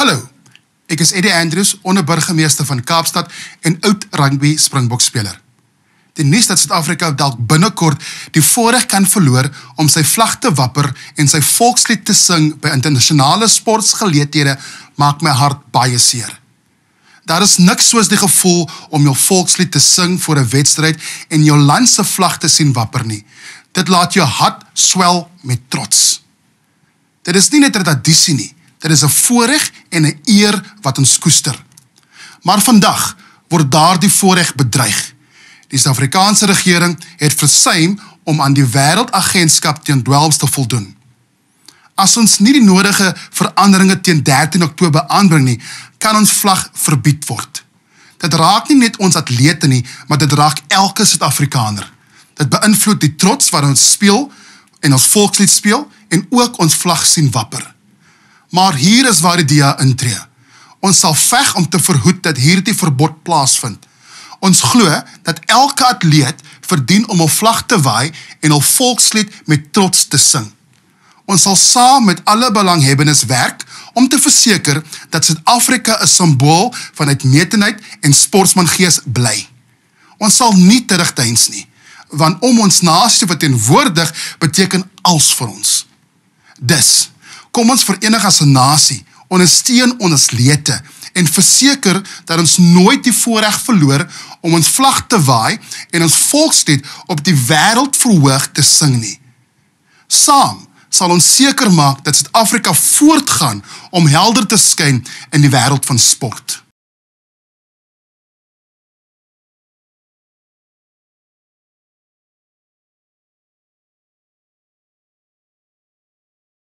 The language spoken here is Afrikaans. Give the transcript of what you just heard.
Hallo, ek is Eddie Andrews, onderburgemeester van Kaapstad en oud rugby Springboks speler. Die nuus dat Suid-Afrika dalk binnekort die voorreg kan verloor om sy vlag te wapper en sy volkslied te sing by internasionale sportgeleenthede maak my hart baie seer. Daar is niks soos die gevoel om jou volkslied te sing voor 'n wedstryd en jou land se vlag te sien wapper nie. Dit laat jou hart swel met trots. Dit is nie net 'n tradisie nie. Dit is 'n voorreg en 'n eer wat ons koester. Maar vandag word daardie voorreg bedreig. Die Suid-Afrikaanse regering het versuim om aan die wêreldagentskap teen dwelms te voldoen. As ons nie die nodige veranderinge teen 13 Oktober aanbring nie, kan ons vlag verbied word. Dit raak nie net ons atlete nie, maar dit raak elke Suid-Afrikaner. Dit beïnvloed die trots wat ons speel en ons volkslied speel en ook ons vlag sien wapper. Maar hier is waar die dia intree. Ons sal veg om te verhoed dat hierdie verbod plaasvind. Ons glo dat elke atleet verdien om 'n vlag te waai en 'n volkslied met trots te sing. Ons sal saam met alle belanghebbendes werk om te verseker dat Suid-Afrika 'n simbool van uitmetenheid en sportsmangees bly. Ons sal nie terugdeins nie, want om ons nasie te verteenwoordig beteken alles vir ons. Dus, kom ons verenig as 'n nasie, ondersteun ons atlete en verseker dat ons nooit die voorreg verloor om ons vlag te waai en ons volkslied op die wêreldverhoog te sing nie. Saam sal ons seker maak dat Suid-Afrika voortgaan om helder te skyn in die wêreld van sport.